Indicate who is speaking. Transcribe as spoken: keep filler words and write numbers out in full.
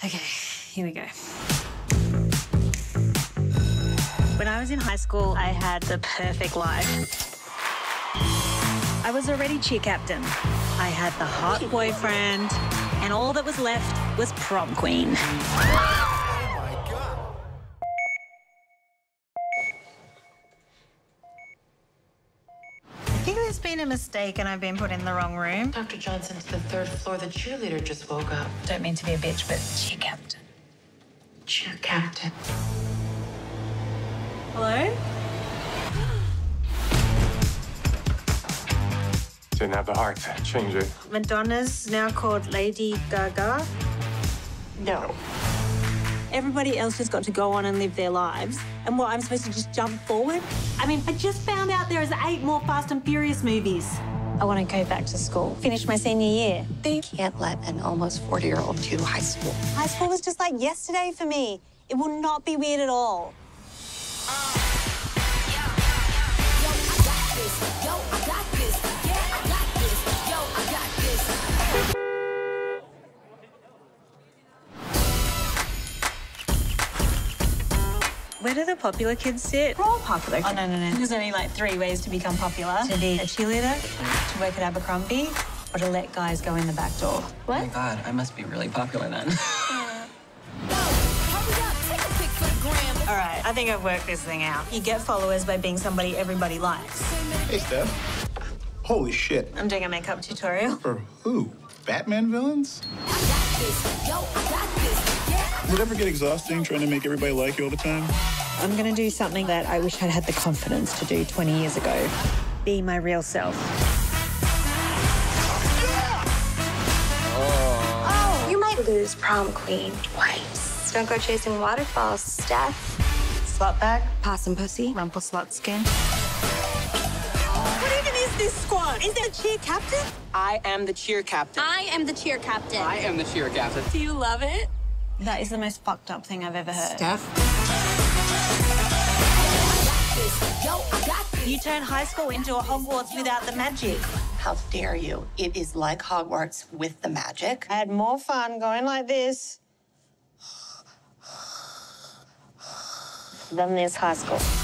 Speaker 1: Okay, here we go. When I was in high school, I had the perfect life. I was already cheer captain. I had the hot boyfriend, and all that was left was prom queen. I think there's been a mistake and I've been put in the wrong room.
Speaker 2: Doctor Johnson's the third floor. The cheerleader just woke up.
Speaker 1: Don't mean to be a bitch, but cheer captain.
Speaker 2: Cheer captain.
Speaker 1: Hello?
Speaker 3: Didn't have the heart to change it.
Speaker 1: Madonna's now called Lady Gaga.
Speaker 2: No.
Speaker 1: Everybody else has got to go on and live their lives. And what, I'm supposed to just jump forward? I mean, I just found out there is eight more Fast and Furious movies. I want to go back to school, finish my senior year.
Speaker 4: They can't let an almost forty-year-old do high school.
Speaker 1: High school was just like yesterday for me. It will not be weird at all. Where do the popular kids sit?
Speaker 4: We're all popular.
Speaker 1: Oh, no, no, no. There's only like three ways to become popular. To be a cheerleader, to work at Abercrombie, or to let guys go in the back door. What?
Speaker 5: Oh my God, I must be really popular then.
Speaker 1: All right, I think I've worked this thing out. You get followers by being somebody everybody likes.
Speaker 6: Hey, Steph. Holy shit.
Speaker 1: I'm doing a makeup tutorial.
Speaker 6: For who? Batman villains? Would it ever get exhausting trying to make everybody like you all the time?
Speaker 1: I'm gonna do something that I wish I'd had the confidence to do twenty years ago. Be my real self.
Speaker 4: Oh, you might lose prom queen twice. Don't go chasing waterfalls, Steph.
Speaker 1: Slutbag,
Speaker 4: Possum pussy.
Speaker 1: Rumpelslutskin. What even is this squad? Is there a cheer captain?
Speaker 5: I am the cheer captain.
Speaker 7: I am the cheer captain.
Speaker 5: I am the cheer captain.
Speaker 7: Do you love it?
Speaker 1: That is the most fucked up thing I've ever heard.
Speaker 5: Steph?
Speaker 1: You turn high school into a Hogwarts without the magic.
Speaker 4: How dare you? It is like Hogwarts with the magic.
Speaker 1: I had more fun going like this than this high school.